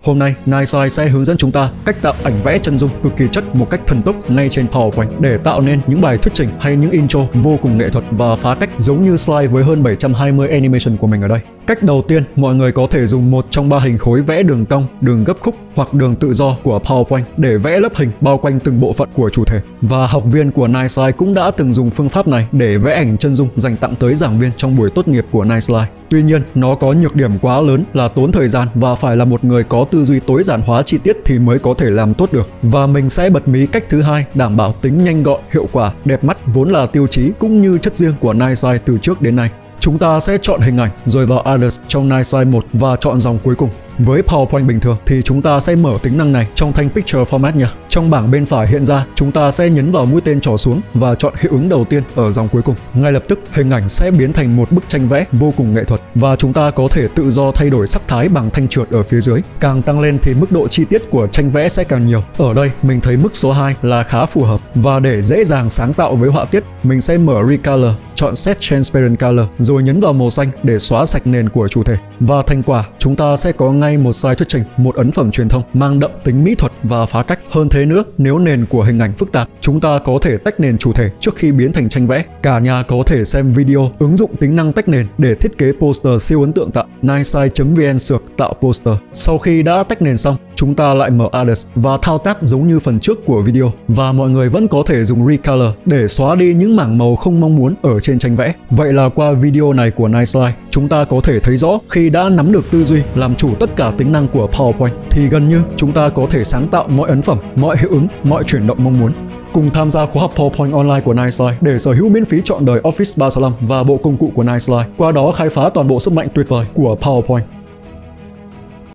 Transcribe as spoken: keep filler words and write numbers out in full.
Hôm nay, Nightside sẽ hướng dẫn chúng ta cách tạo ảnh vẽ chân dung cực kỳ chất một cách thần tốc ngay trên PowerPoint để tạo nên những bài thuyết trình hay những intro vô cùng nghệ thuật và phá cách giống như slide với hơn bảy trăm hai mươi animation của mình ở đây. Cách đầu tiên, mọi người có thể dùng một trong ba hình khối vẽ đường cong, đường gấp khúc hoặc đường tự do của PowerPoint để vẽ lớp hình bao quanh từng bộ phận của chủ thể. Và học viên của Nightside cũng đã từng dùng phương pháp này để vẽ ảnh chân dung dành tặng tới giảng viên trong buổi tốt nghiệp của Nightside. Tuy nhiên, nó có nhược điểm quá lớn là tốn thời gian và phải là một người có tư duy tối giản hóa chi tiết thì mới có thể làm tốt được. Và mình sẽ bật mí cách thứ hai, đảm bảo tính nhanh gọn, hiệu quả, đẹp mắt vốn là tiêu chí cũng như chất riêng của Nightside từ trước đến nay. Chúng ta sẽ chọn hình ảnh rồi vào Others trong Nightside một và chọn dòng cuối cùng. Với PowerPoint bình thường thì chúng ta sẽ mở tính năng này trong thanh Picture Format nha. Trong bảng bên phải hiện ra, chúng ta sẽ nhấn vào mũi tên trỏ xuống và chọn hiệu ứng đầu tiên ở dòng cuối cùng. Ngay lập tức, hình ảnh sẽ biến thành một bức tranh vẽ vô cùng nghệ thuật và chúng ta có thể tự do thay đổi sắc thái bằng thanh trượt ở phía dưới. Càng tăng lên thì mức độ chi tiết của tranh vẽ sẽ càng nhiều. Ở đây, mình thấy mức số hai là khá phù hợp và để dễ dàng sáng tạo với họa tiết, mình sẽ mở Recolor, chọn Set Transparent Color rồi nhấn vào màu xanh để xóa sạch nền của chủ thể. Và thành quả, chúng ta sẽ có ngay một slide thuyết trình, một ấn phẩm truyền thông mang đậm tính mỹ thuật và phá cách. Hơn thế nữa, nếu nền của hình ảnh phức tạp, chúng ta có thể tách nền chủ thể trước khi biến thành tranh vẽ. Cả nhà có thể xem video ứng dụng tính năng tách nền để thiết kế poster siêu ấn tượng tại nightside chấm vn sược tạo poster. Sau khi đã tách nền xong, chúng ta lại mở Others và thao tác giống như phần trước của video. Và mọi người vẫn có thể dùng Recolor để xóa đi những mảng màu không mong muốn ở trên tranh vẽ. Vậy là qua video này của Nightside, chúng ta có thể thấy rõ khi đã nắm được tư duy làm chủ tất cả tính năng của PowerPoint thì gần như chúng ta có thể sáng tạo mọi ấn phẩm, mọi hiệu ứng, mọi chuyển động mong muốn. Cùng tham gia khóa học PowerPoint online của Nightside để sở hữu miễn phí trọn đời Office ba sáu lăm và bộ công cụ của Nightside, qua đó khai phá toàn bộ sức mạnh tuyệt vời của PowerPoint.